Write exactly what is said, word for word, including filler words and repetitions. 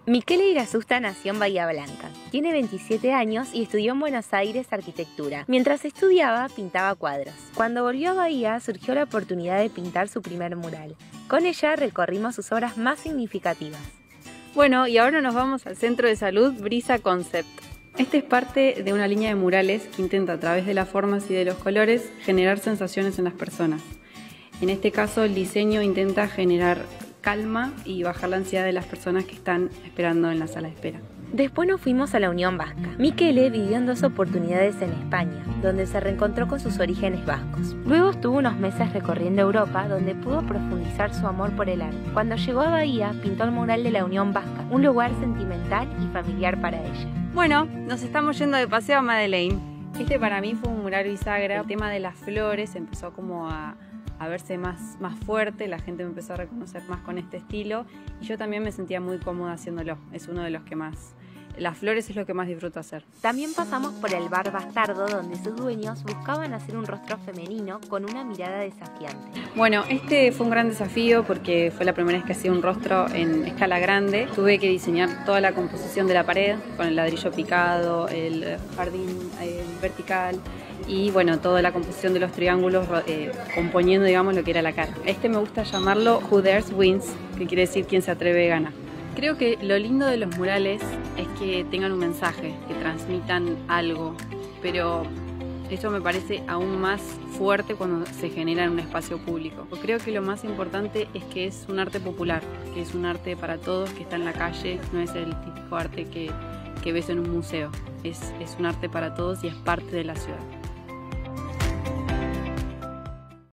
Michele Irasusta nació en Bahía Blanca. Tiene veintisiete años y estudió en Buenos Aires arquitectura. Mientras estudiaba, pintaba cuadros. Cuando volvió a Bahía, surgió la oportunidad de pintar su primer mural. Con ella recorrimos sus obras más significativas. Bueno, y ahora nos vamos al Centro de Salud Brisa Concept. Este es parte de una línea de murales que intenta a través de las formas y de los colores generar sensaciones en las personas. En este caso, el diseño intenta generar calma y bajar la ansiedad de las personas que están esperando en la sala de espera. Después nos fuimos a la Unión Vasca. Michele vivió en dos oportunidades en España, donde se reencontró con sus orígenes vascos. Luego estuvo unos meses recorriendo Europa, donde pudo profundizar su amor por el arte. Cuando llegó a Bahía, pintó el mural de la Unión Vasca, un lugar sentimental y familiar para ella. Bueno, nos estamos yendo de paseo a Madeleine. Este para mí fue un mural bisagra. El tema de las flores empezó como a a verse más, más fuerte, la gente me empezó a reconocer más con este estilo y yo también me sentía muy cómoda haciéndolo. Es uno de los que más, las flores es lo que más disfruto hacer. También pasamos por el bar Bastardo, donde sus dueños buscaban hacer un rostro femenino con una mirada desafiante. Bueno, este fue un gran desafío porque fue la primera vez que hacía un rostro en escala grande. Tuve que diseñar toda la composición de la pared con el ladrillo picado, el jardín el vertical y bueno, toda la composición de los triángulos eh, componiendo, digamos, lo que era la cara. Este me gusta llamarlo Who Dares Wins, que quiere decir quien se atreve gana. Creo que lo lindo de los murales es que tengan un mensaje, que transmitan algo, pero eso me parece aún más fuerte cuando se genera en un espacio público. Creo que lo más importante es que es un arte popular, que es un arte para todos, que está en la calle, no es el típico arte que, que ves en un museo, es, es un arte para todos y es parte de la ciudad.